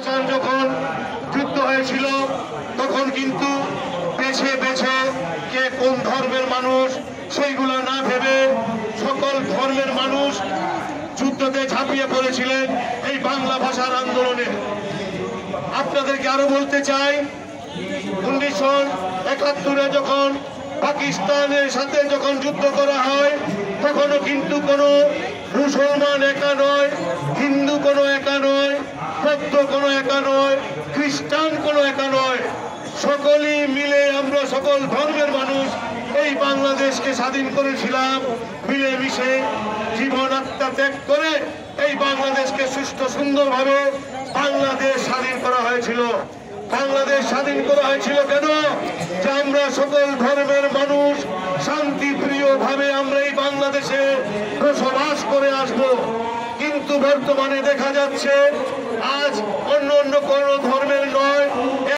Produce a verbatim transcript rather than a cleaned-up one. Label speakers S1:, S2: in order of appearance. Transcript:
S1: পাকিস্তান যখন যুদ্ধ হয়েছিল তখন কিন্তু বেছে বেছে কে কোন ধর্মের মানুষ সেইগুলো না ভেবে সকল ধর্মের মানুষ যুদ্ধতে ঝাঁপিয়ে পড়েছিলেন এই বাংলা ভাষার আন্দোলনে। আপনাদেরকে আরো বলতে চাই, উনিশশো একাত্তরে যখন পাকিস্তানের সাথে যখন যুদ্ধ করা হয় তখনও কিন্তু কোনো মুসলমান একা নয়, হিন্দু কোনো একা নয়, বৌদ্ধ কোনো একা নয়, খ্রিস্টান কোনো একা নয়, সকলেই মিলে আমরা সকল ধর্মের মানুষ এই বাংলাদেশকে স্বাধীন করেছিলাম। মিলেমিশে জীবন আত্মা ত্যাগ করে এই বাংলাদেশকে সুষ্ঠু সুন্দরভাবে বাংলাদেশ স্বাধীন করা হয়েছিল। বাংলাদেশ স্বাধীন করা হয়েছিল কেন? যে আমরা সকল ধর্মের মানুষ শান্তিপ্রিয় ভাবে আমরা এই বাংলাদেশে বসবাস করে আসব। কিন্তু বর্তমানে দেখা যাচ্ছে আজ অন্য অন্য কোনো